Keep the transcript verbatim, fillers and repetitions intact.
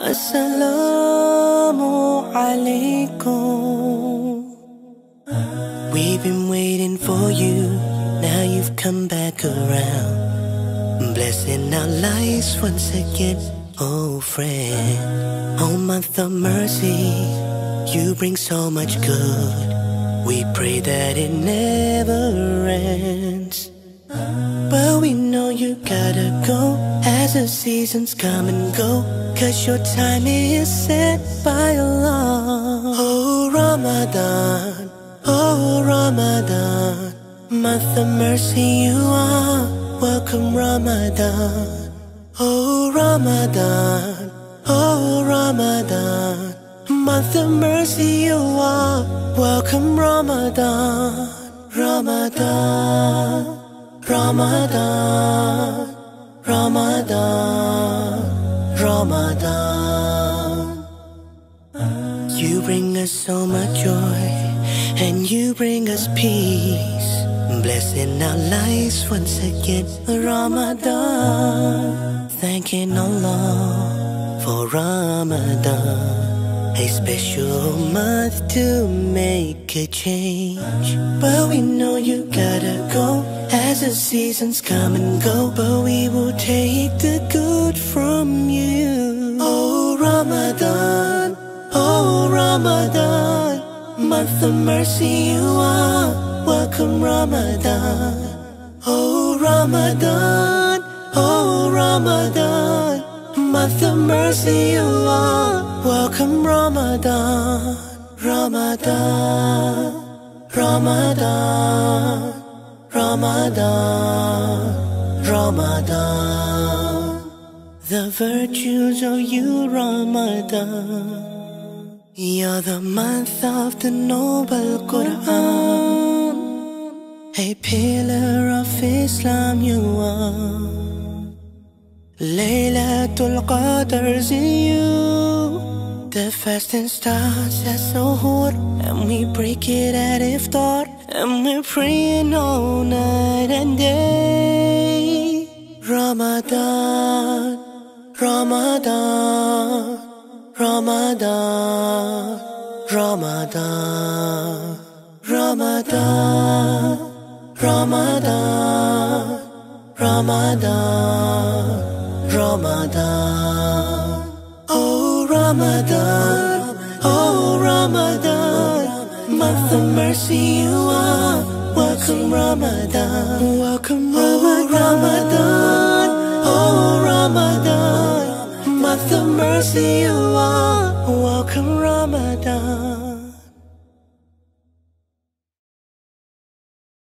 Assalamu alaikum. We've been waiting for you, now you've come back around, blessing our lives once again, oh friend. Oh month of mercy, you bring so much good, we pray that it never ends. But we know you gotta go, as the seasons come and go, cause your time is set by Allah. Oh Ramadan, oh Ramadan, month of mercy you are, welcome Ramadan. Oh Ramadan, oh Ramadan, month of mercy you are, welcome Ramadan. Ramadan, Ramadan, Ramadan, Ramadan. You bring us so much joy, and you bring us peace, blessing our lives once again. Ramadan, thanking Allah for Ramadan, a special month to make a change. But we know you gotta go, as the seasons come and go, but we will take the good from you. Oh Ramadan, oh Ramadan, month of mercy you are, welcome Ramadan. Oh Ramadan, oh Ramadan, month of mercy you are, welcome Ramadan. Ramadan, Ramadan, Ramadan, Ramadan. The virtues of you, Ramadan. You're the month of the noble Quran, a pillar of Islam you are. Laylatul Qadar's in you. The fasting starts at Suhoor, and we break it at Ifthar, and we're praying all night and day. Ramadan, Ramadan, Ramadan, Ramadan, Ramadan, Ramadan, Ramadan, Ramadan. Oh Ramadan, oh Ramadan, month of mercy you are, welcome Ramadan, welcome Ramadan. Oh Ramadan, month of mercy you are, welcome Ramadan.